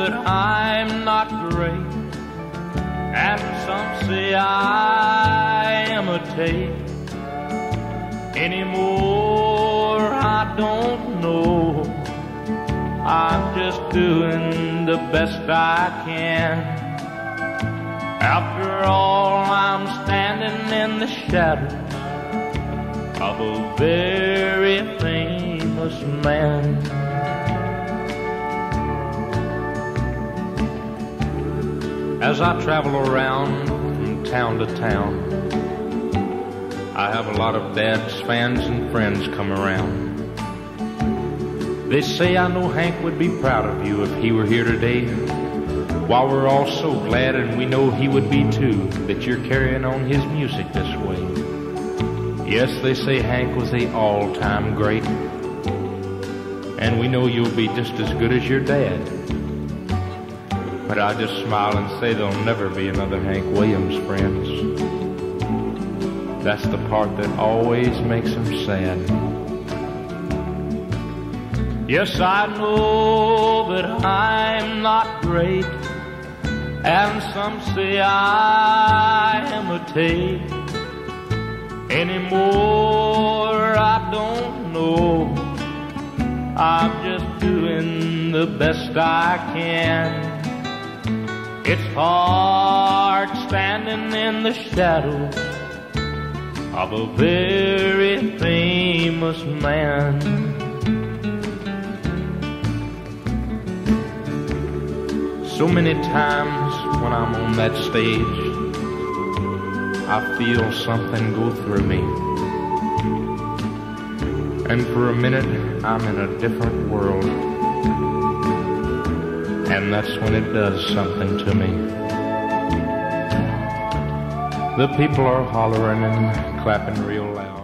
that I'm not great, and some say I imitate. Anymore, I don't know. I'm just doing the best I can. After all, I'm standing in the shadow of a very famous man. As I travel around from town to town, I have a lot of dad's fans and friends come around. They say, I know Hank would be proud of you if he were here today. While we're all so glad, and we know he would be too, that you're carrying on his music this way. Yes, they say Hank was the all-time great, and we know you'll be just as good as your dad. But I just smile and say there'll never be another Hank Williams, friends. That's the part that always makes him sad. Yes, I know that I'm not great, and some say I imitate. Anymore, I don't know. I'm just doing the best I can. It's hard standing in the shadows of a very famous man. So many times when I'm on that stage, I feel something go through me. And for a minute, I'm in a different world. And that's when it does something to me. The people are hollering and clapping real loud.